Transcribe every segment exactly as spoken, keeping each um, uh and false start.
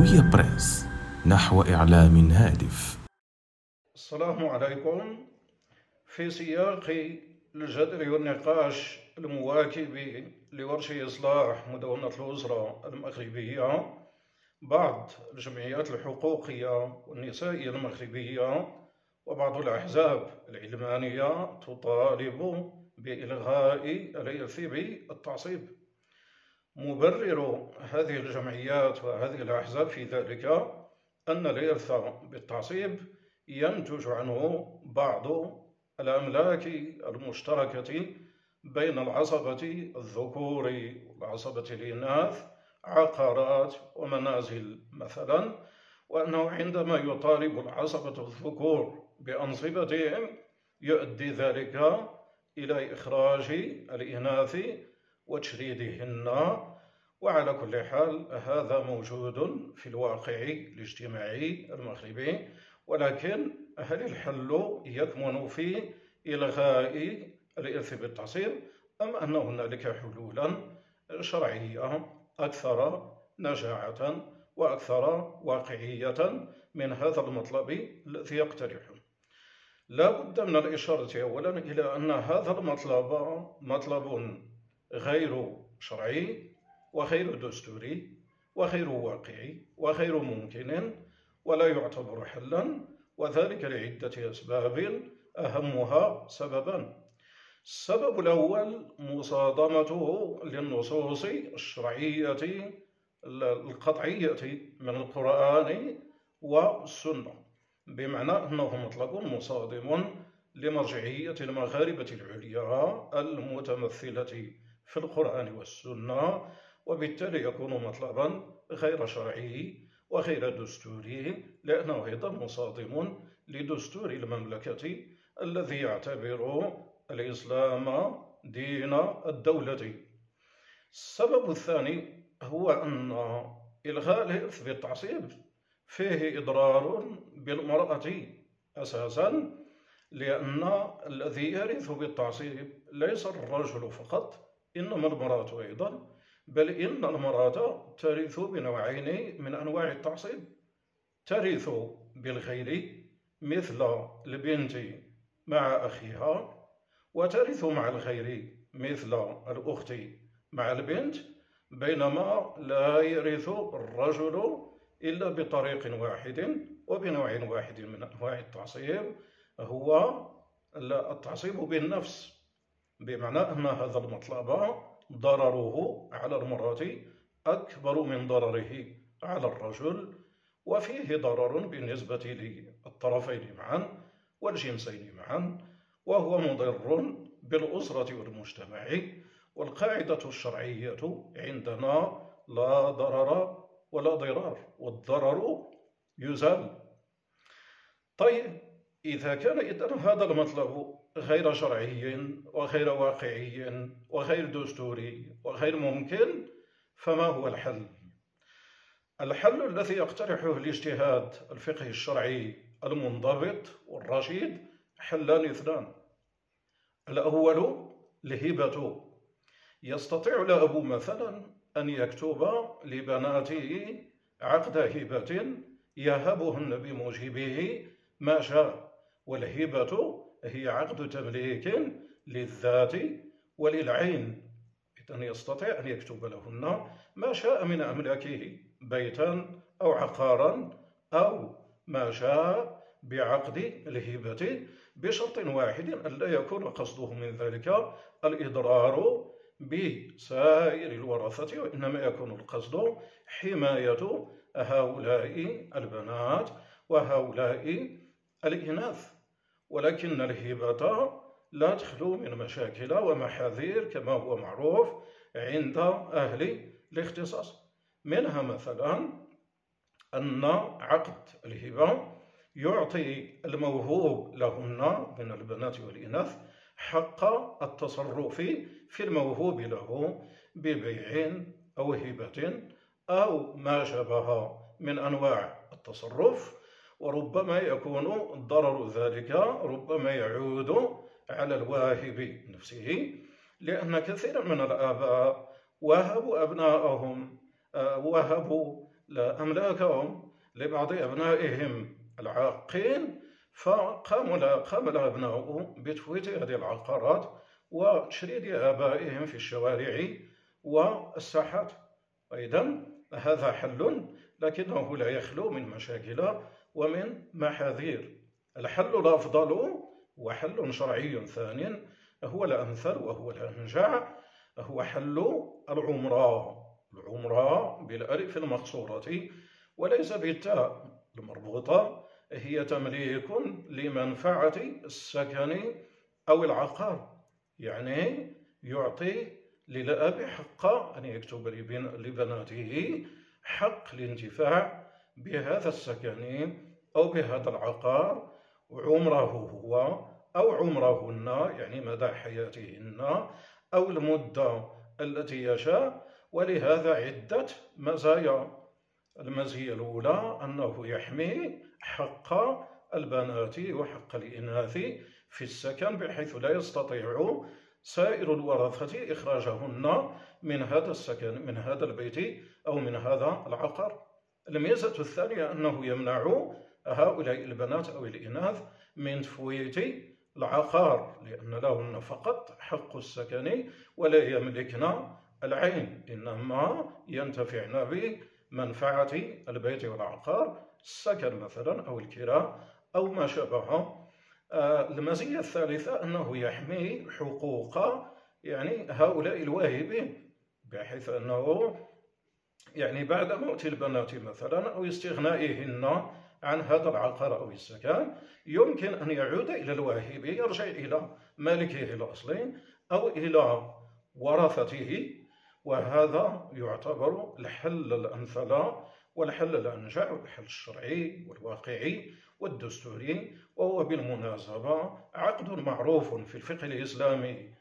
رؤيا بريس نحو إعلام هادف. السلام عليكم. في سياق الجدل والنقاش المواكب لورش إصلاح مدونة الأسرة المغربية، بعض الجمعيات الحقوقية والنسائية المغربية وبعض الأحزاب العلمانية تطالب بإلغاء الإرث بالتعصيب. مبرر هذه الجمعيات وهذه الأحزاب في ذلك أن الإرث بالتعصيب ينتج عنه بعض الأملاك المشتركة بين العصبة الذكور والعصبة الإناث، عقارات ومنازل مثلا، وأنه عندما يطالب العصبة الذكور بأنصبتهم يؤدي ذلك إلى إخراج الإناث وتشريدهن. وعلى كل حال هذا موجود في الواقع الاجتماعي المغربي، ولكن هل الحل يكمن في إلغاء الإرث بالتعصيب أم أن هنالك حلولا شرعية أكثر نجاعة وأكثر واقعية من هذا المطلب الذي يقترحه؟ لا بد من الإشارة أولا إلى أن هذا المطلب مطلب غير شرعي وغير دستوري وغير واقعي وغير ممكن ولا يعتبر حلا، وذلك لعدة أسباب أهمها سببان. السبب الأول مصادمته للنصوص الشرعية القطعية من القرآن والسنة، بمعنى أنه مطلب مصادم لمرجعية المغاربة العليا المتمثلة في القرآن والسنة، وبالتالي يكون مطلبا غير شرعي وغير دستوري، لأنه أيضا مصادم لدستور المملكة الذي يعتبر الإسلام دين الدولة. السبب الثاني هو أن إلغاء الإرث بالتعصيب فيه إضرار بالمرأة أساسا، لأن الذي يرث بالتعصيب ليس الرجل فقط، إنما المرأة أيضا، بل إن المرأة ترث بنوعين من أنواع التعصيب: ترث بالغير مثل البنت مع أخيها، وترث مع الغير مثل الأخت مع البنت، بينما لا يرث الرجل إلا بطريق واحد وبنوع واحد من أنواع التعصيب، هو التعصيب بالنفس، بمعنى أن هذا المطلب ضرره على المرأة أكبر من ضرره على الرجل، وفيه ضرر بالنسبة للطرفين معا والجنسين معا، وهو مضر بالأسرة والمجتمع. والقاعدة الشرعية عندنا لا ضرر ولا ضرار، والضرر يزال. طيب، إذا كان إذن هذا المطلب غير شرعي وغير واقعي وغير دستوري وغير ممكن، فما هو الحل؟ الحل الذي يقترحه الاجتهاد الفقهي الشرعي المنضبط والرشيد حلان اثنان. الأول الهبة. يستطيع الأب مثلا أن يكتب لبناته عقد هبة يهبهن بموجبه ما شاء، والهبة هي عقد تمليك للذات وللعين، إذن يستطيع أن يكتب لهن ما شاء من أملاكه، بيتا أو عقارا أو ما شاء بعقد الهبة، بشرط واحد أن لا يكون قصده من ذلك الإضرار بسائر الورثة، وإنما يكون القصد حماية هؤلاء البنات وهؤلاء الإناث. ولكن الهبة لا تخلو من مشاكل ومحاذير كما هو معروف عند أهل الاختصاص، منها مثلا أن عقد الهبة يعطي الموهوب لهن من البنات والإناث حق التصرف في الموهوب له ببيع أو هبة أو ما شابه من أنواع التصرف، وربما يكون ضرر ذلك ربما يعود على الواهب نفسه، لأن كثيرا من الآباء وهبوا أبناءهم وهبوا لا أملاكهم لبعض أبنائهم العاقين، فقام قام الأبناء بتفويت هذه العقارات وتشريد آبائهم في الشوارع والساحات. أيضا هذا حل، لكنه لا يخلو من مشاكل ومن محاذير. الحل الأفضل وحل شرعي ثاني هو الأمثل وهو الأنجع، هو حل العمرة. العمرة بالألف المقصورة وليس بالتاء المربوطة، هي تمليك لمنفعة السكن أو العقار، يعني يعطي للأب حق أن يكتب لبناته حق الانتفاع بهذا السكن أو بهذا العقار عمره هو أو عمرهن، يعني مدى حياتهن أو المدة التي يشاء. ولهذا عدة مزايا. المزية الأولى أنه يحمي حق البنات وحق الإناث في السكن، بحيث لا يستطيع سائر الورثة إخراجهن من هذا السكن، من هذا البيت أو من هذا العقار. الميزة الثانية أنه يمنع هؤلاء البنات أو الإناث من تفويت العقار، لأن لهن فقط حق السكن ولا يملكن العين، إنما ينتفعن بمنفعة البيت والعقار، السكن مثلا أو الكراء أو ما شابه. المزية الثالثة أنه يحمي حقوق يعني هؤلاء الواهبين، بحيث أنه يعني بعد موت البنات مثلا أو استغنائهن عن هذا العقار أو السكن يمكن أن يعود إلى الواهب، يرجع إلى مالكه الأصلي أو إلى ورثته، وهذا يعتبر الحل الأمثل والحل الأنجع والحل الشرعي والواقعي والدستوري. وهو بالمناسبة عقد معروف في الفقه الإسلامي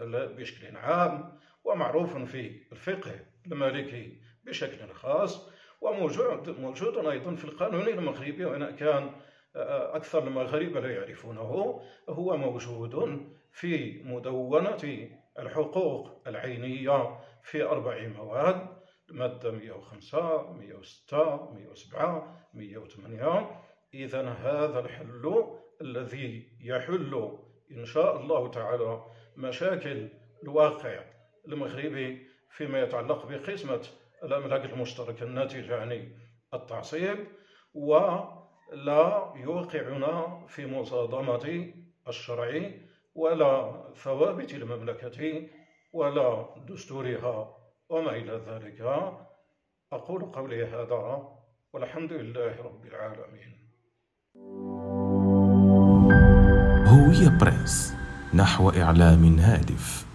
بشكل عام، ومعروف في الفقه المالكي بشكل خاص، وموجود موجود أيضا في القانون المغربي، وإن كان أكثر المغاربة لا يعرفونه. هو موجود في مدونة الحقوق العينية في أربع مواد: المادة مئة وخمسة، مئة وستة، مئة وسبعة، مئة وثمانية. إذن هذا الحل الذي يحل إن شاء الله تعالى مشاكل الواقع المغربي فيما يتعلق بقسمة الأملاك المشتركة الناتجة عن التعصيب، ولا يوقعنا في مصادمة الشرع ولا ثوابت المملكة ولا دستورها وما إلى ذلك. أقول قولي هذا والحمد لله رب العالمين. هوية بريس، نحو إعلام هادف.